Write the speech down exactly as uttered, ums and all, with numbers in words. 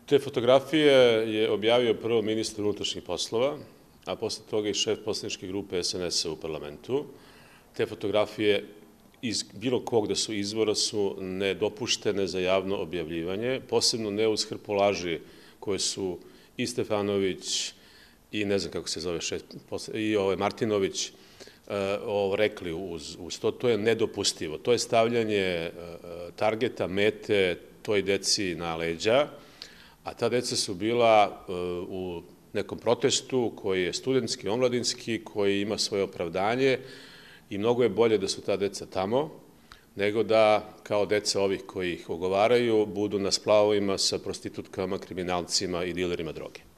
Te fotografije je objavio prvo ministar unutrašnjih poslova, a posle toga i šef poslaničke grupe es en es a u parlamentu. Te fotografije iz bilo kog da su izvora su nedopuštene za javno objavljivanje, posebno ne uz hrpu laži koje su i Stefanović i ne znam kako se zove šef, i Martinović rekli uz to. To je nedopustivo. To je stavljanje targeta, mete toj deci na leđa, a ta deca su bila u nekom protestu koji je studentski, omladinski, koji ima svoje opravdanje i mnogo je bolje da su ta deca tamo, nego da kao deca ovih koji ih ogovaraju budu na splavovima sa prostitutkama, kriminalcima i dilerima droge.